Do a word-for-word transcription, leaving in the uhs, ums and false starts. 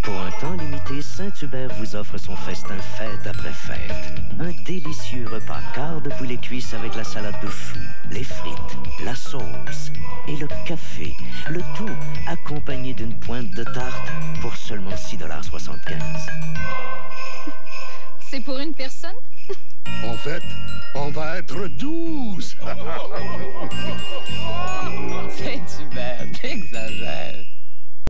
Pour un temps limité, Saint-Hubert vous offre son festin fête après fête. Un délicieux repas quart de poulet cuisse avec la salade de choux, les frites, la sauce et le café. Le tout accompagné d'une pointe de tarte pour seulement six dollars soixante-quinze. C'est pour une personne? En fait, on va être douze. Saint-Hubert, t'exagères.